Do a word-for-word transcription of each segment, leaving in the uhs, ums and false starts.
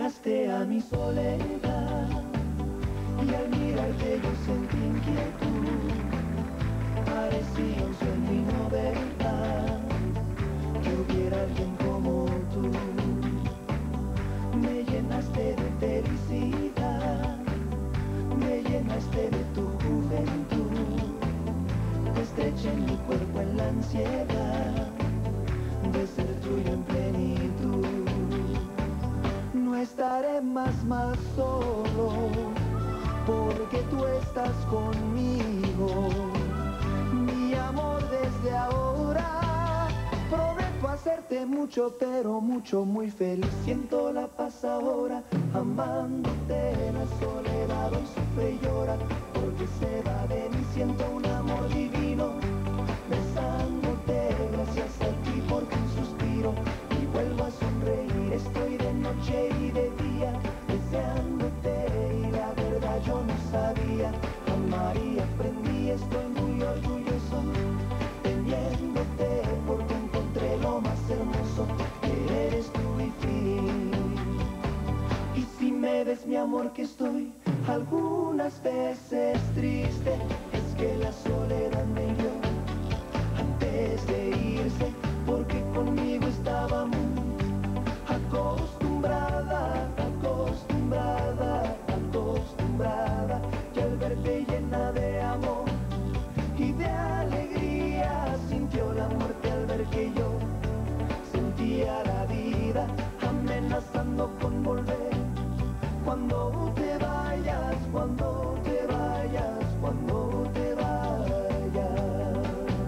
llegaste a mi soledad y al mirarte yo sentí inquietud. Parecía un sueño y no verdad que hubiera alguien como tú. Me llenaste de felicidad, me llenaste de tu juventud. Te estreché en mi cuerpo en la ansiedad de ser tuyo en plenitud. No estaré más, más solo, porque tú estás conmigo. Mi amor, desde ahora prometo hacerte mucho, pero mucho, muy feliz. Siento la paz ahora, amándote. La soledad hoy sufre y llora, porque se va de mí. Siento un amor divino, besándote. Gracias a ti porque un suspiro y vuelvo a sonreír. Estoy de noche y de día deseándote, y la verdad yo no sabía amar y aprendí. Estoy muy orgulloso teniéndote, porque encontré lo más hermoso que eres tú y fin. Y si me ves, mi amor, que estoy algunas veces triste, es que la soledad me hirió antes de irse, porque conmigo estaba muy acostumbrada, acostumbrada, acostumbrada, y al verte llena de amor y de alegría, sintió la muerte al ver que yo sentía la vida amenazando con volver. Cuando te vayas, cuando te vayas, cuando te vayas,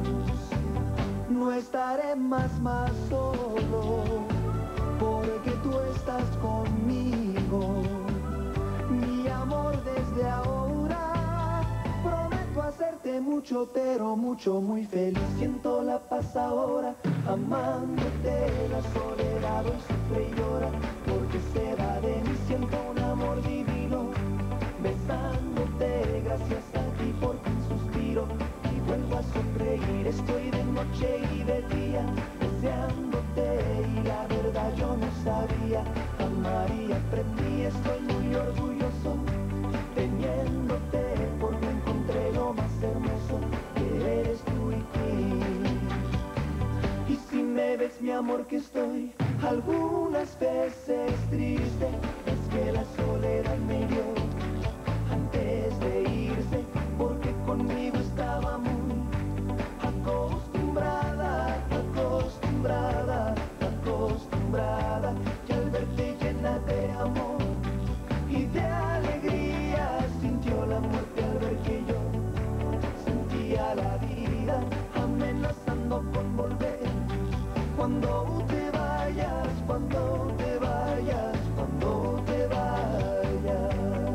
no estaré más, más solo, porque tú estás conmigo. Mi amor, desde ahora prometo hacerte mucho, pero mucho, muy feliz. Siento la paz ahora, amándote. La soledad hoy sufre y llora, porque se va de mí. Siento un amor divino, besándote. Gracias a ti porque un suspiro y vuelvo a sonreír. Estoy de noche y de día deseándote, y la verdad yo no sabía amar y aprendí. Estoy muy orgulloso teniéndote, porque encontré lo más hermoso que eres tú y ti. Y si me ves, mi amor, que estoy algunas veces triste, es que la soledad me hirió antes de irse, porque conmigo estaba muy acostumbrada, acostumbrada, acostumbrada, y al verte llena de amor y de alegría, sintió la muerte al ver que yo sentía la vida amenazando con volver. Cuando te vayas, cuando te vayas, cuando te vayas,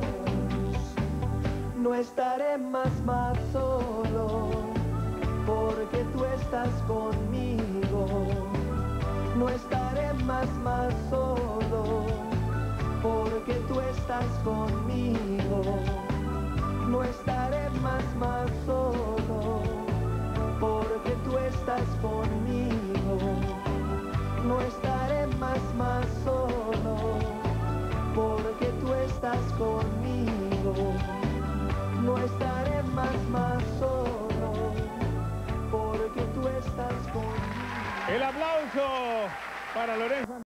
no estaré más, más solo, porque tú estás conmigo. No estaré más, más solo, porque tú estás conmigo. No estaré más, más solo, porque tú estás conmigo. No estaré más, más solo, porque tú estás conmigo. No estaré más, más solo, porque tú estás conmigo. El aplauso para Lorenzo.